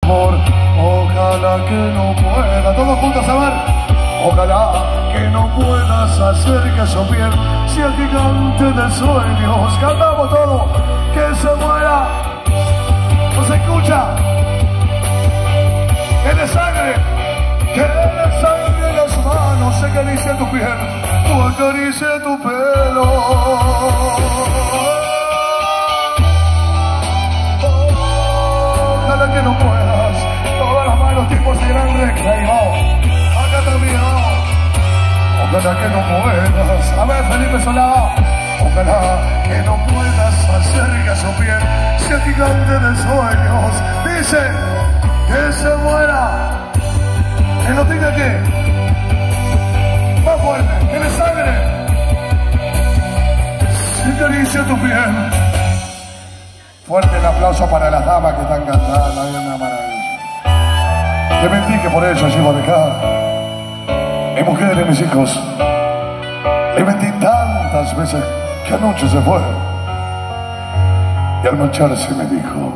Ojalá que no pueda, todos juntos a ver. Ojalá que no puedas hacer que su piel sea el gigante de sueños. Cantamos todo, que se muera. ¿No se escucha? Que de sangre las manos se acaricie tu piel o acaricie tu pelo. Ojalá que no puedas, todas las manos tipos de gran recta y acá también. Ojalá que no puedas, a ver Felipe Solá. Ojalá que no puedas hacer que su piel sea gigante de sueños. Dice que se muera, que no tenga que, más fuerte, que le sangre, se acaricia tu piel. Fuerte el aplauso para las damas que están cantando, es una maravilla. Te mentí que por eso llevo a dejar mi mujer y mis hijos. Le mentí tantas veces que anoche se fue y al marcharse me dijo: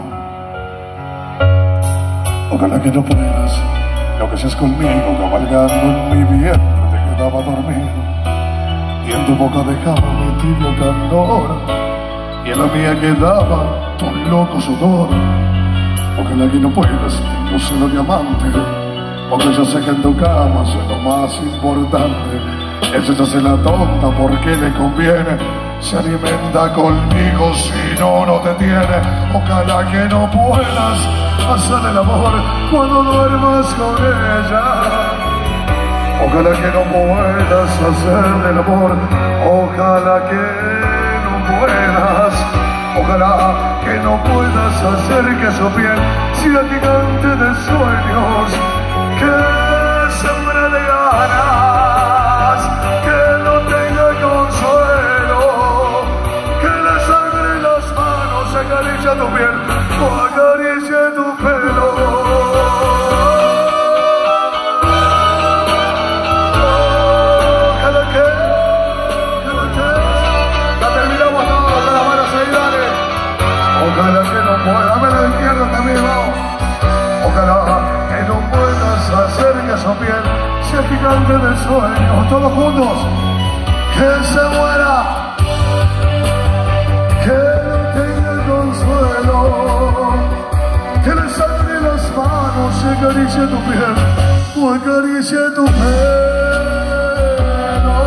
ojalá que no puedas, lo que seas conmigo, cabalgando en mi vientre te quedaba dormido y en tu boca dejaba mi tibio candor y en la mía quedaba tu loco sudor. Ojalá que no puedas, tengo celo de amante, porque yo sé que en tu cama soy lo más importante. Ella se hace la tonta porque le conviene, se alimenta conmigo, si no, no te tiene. Ojalá que no puedas hacer el amor cuando duermas con ella. Ojalá que no puedas hacer el amor. Ojalá que no puedas. Ojalá que no puedas hacer que su piel sea gigante de sueños, que se muera de ganas, que no tenga consuelo, que la sangre en las manos acaricie tu piel o acaricie tu pelo. Ojalá que no puedas, dame la izquierda también, vamos. Ojalá que no puedas hacer que su piel sea gigante de sueños. Todos juntos, que se muera, que no tenga consuelo, que le sangre las manos y acaricie tu piel o acaricie tu pelo.